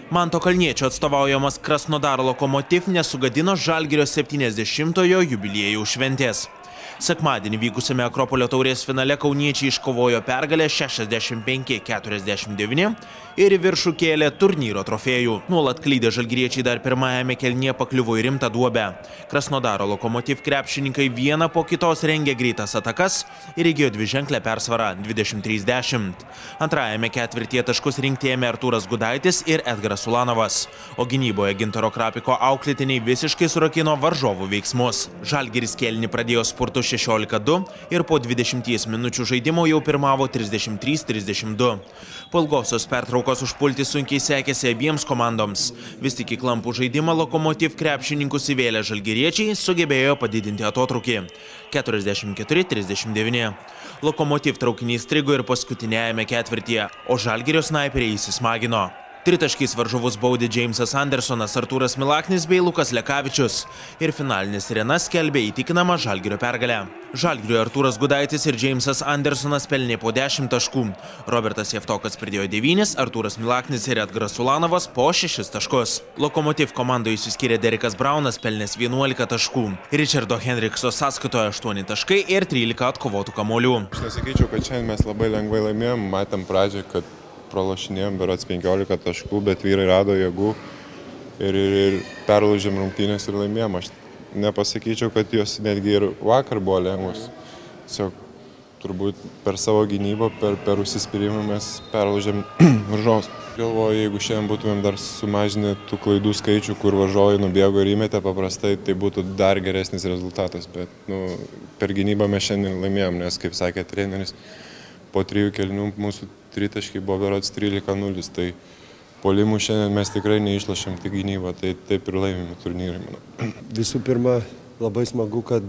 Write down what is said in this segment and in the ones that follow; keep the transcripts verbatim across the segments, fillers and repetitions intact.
Manto Kalniečio atstovaujamas Krasnodaro Lokomotiv nesugadino Žalgirio septyniasdešimtojo jubiliejaus šventės. Sekmadienį vykusiame Akropolio taurės finale kauniečiai iškovojo pergalę šešiasdešimt penki keturiasdešimt devyni ir į viršų kėlė turnyro trofėjų. Nuolat klydę žalgiriečiai dar pirmajame kėlinyje pakliuvo į rimtą duobę. Krasnodaro Lokomotiv krepšininkai vieną po kitos rengė greitas atakas ir įgijo dviženklę persvarą dvidešimt trys dešimt. Antrajame ketvirtyje taškus rinkti ėmė Artūras Gudaitis ir Edgaras Ulanovas, o gynyboje Gintaro Krapiko auklėtiniai visiškai surakino varžovų veiksmus. Žalgiris kėlinį pradėjo spurtu šešiolika du ir po dvidešimties minučių žaidimo jau pirmavo trisdešimt trys trisdešimt du. Po ilgosios pertraukos užpulti sunkiai sekėsi abiems komandoms. Vis tik į klampų žaidimą Lokomotiv krepšininkus įvėlę žalgiriečiai sugebėjo padidinti atotrūkį keturiasdešimt keturi trisdešimt devyni. Lokomotiv traukinys strigo ir paskutinėjame ketvirtyje, o Žalgirio snaiperiai įsismagino. Tritaškiais varžovus baudė Džeimsas Andersonas, Artūras Milaknis bei Lukas Lekavičius ir finalinis sirena skelbė įtikinamą Žalgirio pergalę. Žalgiriui Artūras Gudaitis ir Džeimsas Andersonas pelnė po dešimt taškų. Robertas Jevtokas pridėjo devynis, Artūras Milaknis ir Edgaras Ulanovas po šešis taškus. Lokomotiv komandoje išsiskyrė Derikas Braunas pelnęs vienuolika taškų. Richardo Henrikso sąskaitoje aštuoni taškai ir trylika atkovotų kamuolių. Aš nesakyčiau, kad šiandien mes labai lengvai laimėjom. Matėm pradžią, kad pralošinėjom berods penkiolika taškų, bet vyrai rado jėgų ir, ir, ir perlaužėm rungtynės ir laimėjom. Aš nepasakyčiau, kad jos netgi ir vakar buvo lengvos. Tiesiog turbūt per savo gynybą, per, per užsispyrimą mes perlaužėm varžovus. Galvoju, jeigu šiandien būtumėm dar sumažinę tų klaidų skaičių, kur varžovai nubėgo ir įmetė paprastai, tai būtų dar geresnis rezultatas. Bet nu, per gynybą mes šiandien laimėjom, nes, kaip sakė treneris, po trijų kėlinių mūsų tritaškiai buvo berods trylika nulis, tai puolimų šiandien mes tikrai neišlošėm tik gynybą, tai taip ir laimime turnyrą, manau. Visų pirma, labai smagu, kad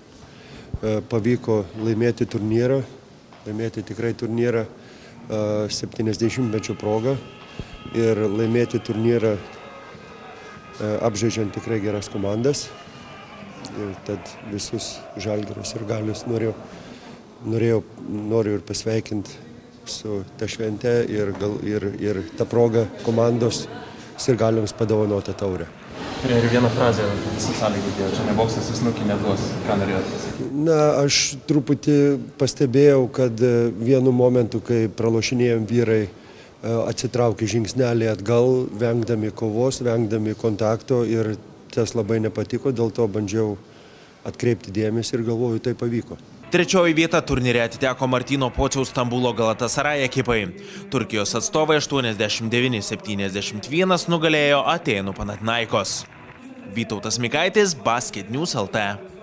pavyko laimėti turnyrą, laimėti tikrai turnyrą septyniasdešimtmečio progą ir laimėti turnyrą apžaidžiant tikrai geras komandas. Ir tad visus Žalgirius ir Galius norėjau, norėjau, noriu ir pasveikinti su ta švente ir, gal, ir, ir ta proga komandos sirgaliams padovanota taurę. Ir vieną frazę visą salę girdėjau, čia ne boksas, jis nukį neduos, ką norėjot pasakyti? Na, aš truputį pastebėjau, kad vienu momentu, kai pralošinėjom vyrai, atsitraukė žingsnelį atgal, vengdami kovos, vengdami kontakto ir tas labai nepatiko, dėl to bandžiau atkreipti dėmesį ir galvoju, tai pavyko. Trečioji vieta turnyre atiteko Martyno Pociaus Stambulo Galatasaray ekipai. Turkijos atstovai aštuoniasdešimt devyni septyniasdešimt vienas nugalėjo Atėnų Panathinaikos. Vytautas Mikaitis, Basket News L T.